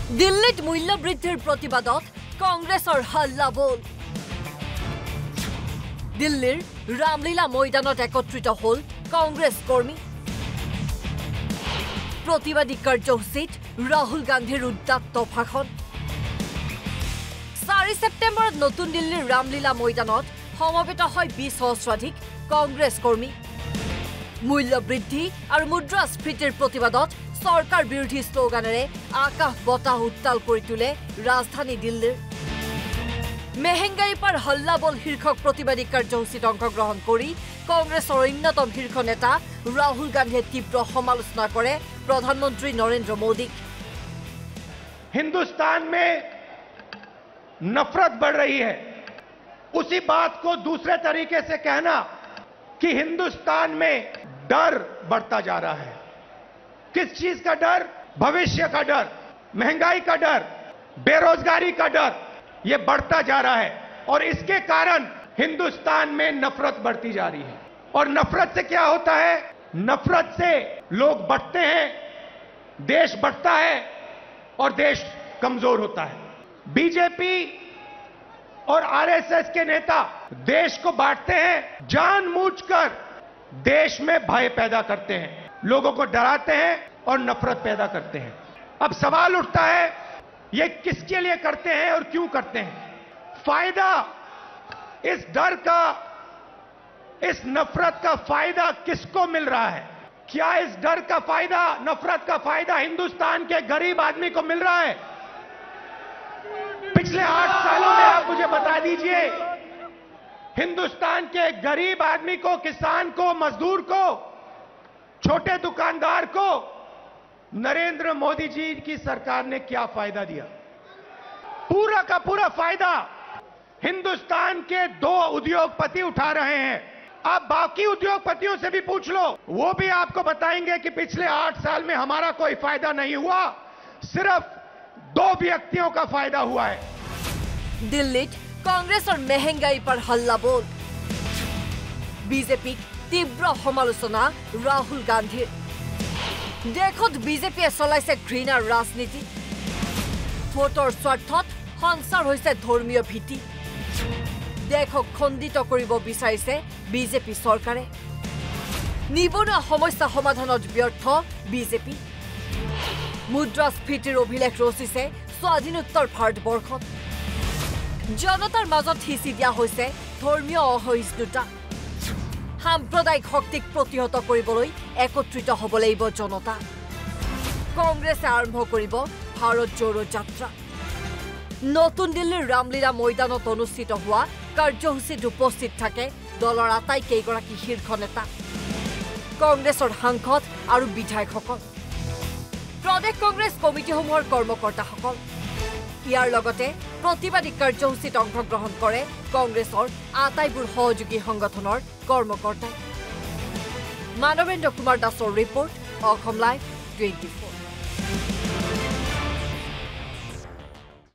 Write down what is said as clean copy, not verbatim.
দিল্লীত মূল্য বৃদ্ধিৰ প্ৰতিবাদত কংগ্ৰেছৰ হাল্লা বল দিল্লীৰ ৰামলীলা ময়দানত একত্ৰিত হল কংগ্ৰেছ কৰ্মী প্ৰতিবাদী কাৰ্যসূচীত ৰাহুল গান্ধীৰ উদ্দাত্ত ভাষণ 4 সেপ্টেম্বৰত নতুন দিল্লীৰ ৰামলীলা ময়দানত সমবেত হয় 20 সহস্ৰাধিক কংগ্ৰেছ কৰ্মী মূল্য বৃদ্ধি আৰু মুদ্ৰাস্ফীতিৰ প্ৰতিবাদত सरकार विरोधी स्लोगानेरे आकाश बता उत्ताल करि तुले राजधानी दिल्लीर महंगाई पर हल्ला बोल शीर्षक प्रतिबादी कार्यसूचीत अंशग्रहण करि कांग्रेसर अन्यतम शीर्ष नेता राहुल गांधीये तीव्र समालोचना करे प्रधानमंत्री नरेंद्र मोदी। हिंदुस्तान में नफरत बढ़ रही है, उसी बात को दूसरे तरीके से कहना कि हिंदुस्तान में डर बढ़ता जा रहा है। किस चीज का डर? भविष्य का डर, महंगाई का डर, बेरोजगारी का डर, यह बढ़ता जा रहा है और इसके कारण हिंदुस्तान में नफरत बढ़ती जा रही है। और नफरत से क्या होता है? नफरत से लोग बढ़ते हैं, देश बढ़ता है और देश कमजोर होता है। बीजेपी और आरएसएस के नेता देश को बांटते हैं, जानबूझकर देश में भय पैदा करते हैं, लोगों को डराते हैं और नफरत पैदा करते हैं। अब सवाल उठता है ये किसके लिए करते हैं और क्यों करते हैं? फायदा इस डर का, इस नफरत का फायदा किसको मिल रहा है? क्या इस डर का फायदा, नफरत का फायदा हिंदुस्तान के गरीब आदमी को मिल रहा है? पिछले 8 सालों में आप मुझे बता दीजिए, हिंदुस्तान के गरीब आदमी को, किसान को, मजदूर को, छोटे दुकानदार को नरेंद्र मोदी जी की सरकार ने क्या फायदा दिया? पूरा का पूरा फायदा हिंदुस्तान के 2 उद्योगपति उठा रहे हैं। आप बाकी उद्योगपतियों से भी पूछ लो, वो भी आपको बताएंगे कि पिछले 8 साल में हमारा कोई फायदा नहीं हुआ, सिर्फ 2 व्यक्तियों का फायदा हुआ है। दिल्ली कांग्रेस और महंगाई पर हल्ला बोल बीजेपी तीव्र समालोचना राहुल गांधीर देखत बीजेपीये चलाइছে घृणार राजनीति भोटर स्वार्थत संसार होइছে धर्मीय भीति देखक खंडित करिब बिचारिছে बीजेपी सरकारे निबनुवा समस्या समाधानत व्यर्थ बीजेपी मुद्रास्फीतिर अभिलेख रचिছে स्वाधीनोत्तर भारतवर्षत जनतार মাজত हिचि दिया होइছে धर्मीय असहिष्णुता সাম্প্ৰদায়িক শক্তিক প্ৰতিহত কৰিবলৈ একত্ৰিত হ'ব লাগিব জনতা কংগ্ৰেছে আৰম্ভ কৰিব ভাৰত জোড়ো যাত্ৰা নতুন দিল্লীৰ ৰামলীলা ময়দানত অনুষ্ঠিত হোৱা কাৰ্যসূচীত উপস্থিত থাকে দলৰ আটাইকেইগৰাকী শীৰ্ষ নেতা কংগ্ৰেছৰ সাংসদ আৰু বিধায়কসকল প্ৰদেশ কংগ্ৰেছ কমিটিসমূহৰ কৰ্মকৰ্তাসকল ইয়াৰ লগতে प्रतिबादी कार्यसूचीत अंशग्रहण करे कांग्रेसर आटाइबुर सहयोगी संगठনৰ कर्मकर्ताই मानवेन्द्र कुमार दासर रिपोर्ट असम लाइव 24।